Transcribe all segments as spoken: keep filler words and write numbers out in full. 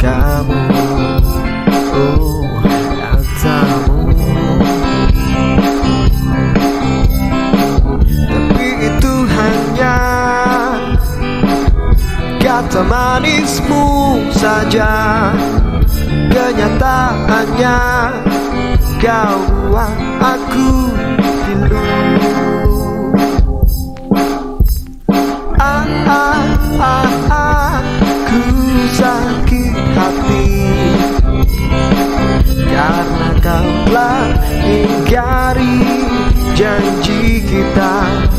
kamu, oh katamu. Tapi itu hanya kata manismu saja. Kenyataannya kau buat aku pilu. Ah, ah, ah, ah, ku sakit hati karena kau telah ingkari janji kita.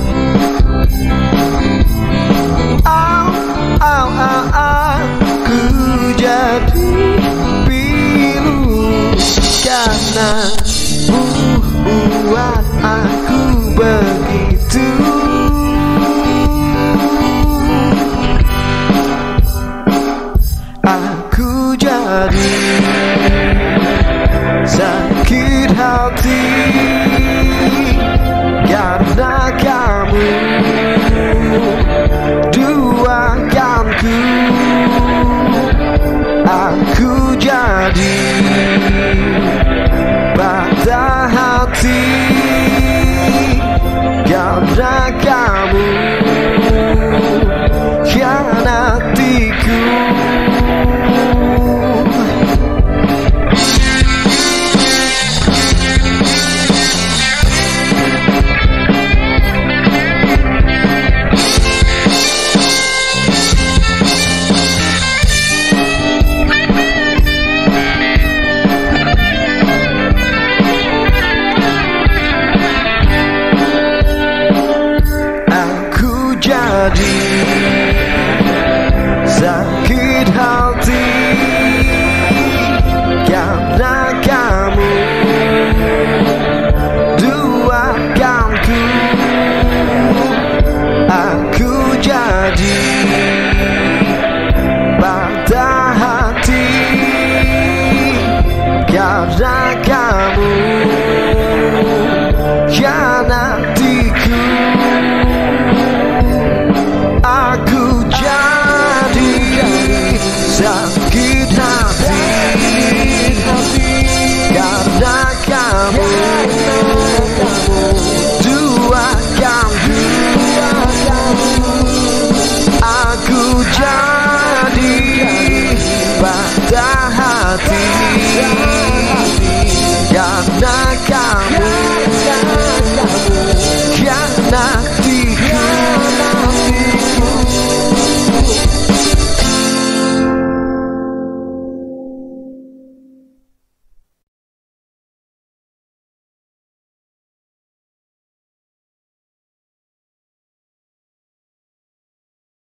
Au, au, au, au, ku jadi pilu karena buat aku begitu. Aku jadi sakit hati karena kamu duakanku. Aku jadi patah hati karena kamu khianatiku. Jadi sakit hati karena kamu duakanku. Aku jadi patah hati karena kamu khianatiku. Aku jadi sakit hati karena kamu duakanku. Aku jadi patah hati